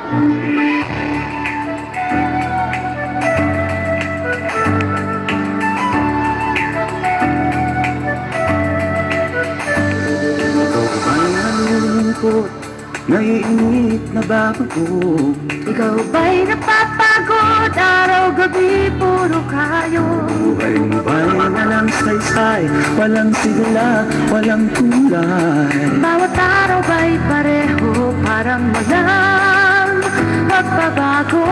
Naiinip na bago. Ikaw ba'y napapagod? Araw-gabi puro kayo. Buhay mo ba'y walang saysay, walang sigla, walang kulay? Bawat araw ba'y pareho, parang walang pagbabago?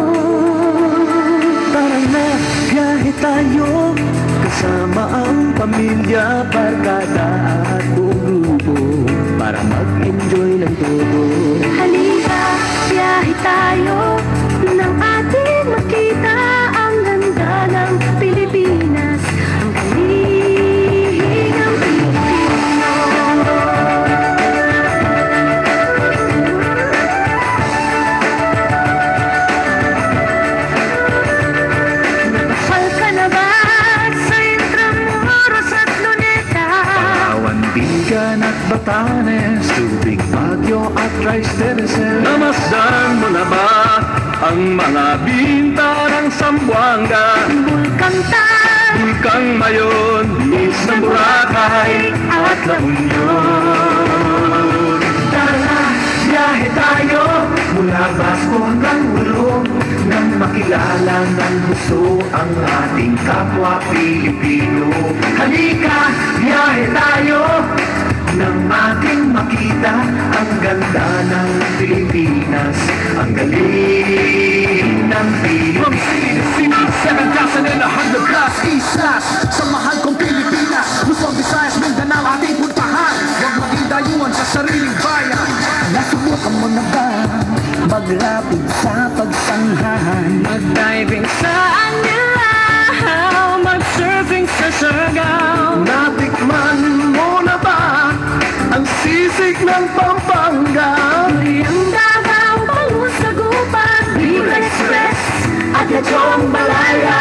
Tara na, biyahe tayo, kasama ang pamilya, barkada at buong grupo, para mag-enjoy ng todo. Halika, biyahe tayo, nang ating makita ang ganda ng Pilipinas, ang kalingang Pilipino. Napasal ka na ba sa Intramuros at Luneta? Palawan, Bingan at Batanes, Tubig, Baguio at Rice Terraces. Namasdan mo na ba ang mga binta ng Zamboanga? Bulkang-Tan, Bulkang Mayon, Lis ng Boracay at La Union. Tara, biyahe tayo mula Basco hanggang Ulo, nang makilala ng gusto ang ating kapwa Pilipino. Halika, biyahe tayo nang ating makita ang ganda ng Pilipinas, ang galing ng From Pilipinas. city to city, 7,100 plus islas sa mahal kong Pilipinas. Luzon, Visayas, Mindanao, ating puntahan. Huwag maging dayuhan sa sariling bayan. Nasubukan mo na ba maglapit sa pagsanghahan? mag-diving sa Anilao, mag-surfing sa Siargao. Natikman mo na ba ang sisig ng Pampanga? Ang Davao, Palu, Sagupan, Viva Express at Lechong Balaya.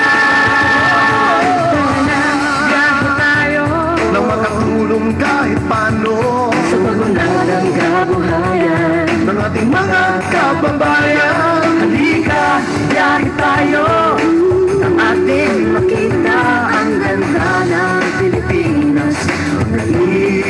Tara na, biyahe tayo Nang makatulong kahit paano sa pagunlad ng kabuhayan ng ating mga kababayan. Halika, biyahe tayo nang ating makita ang ganda ng Pilipinas, ang galing